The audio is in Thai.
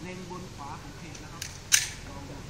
เล็งบนขวาของเพจนะครับลองดู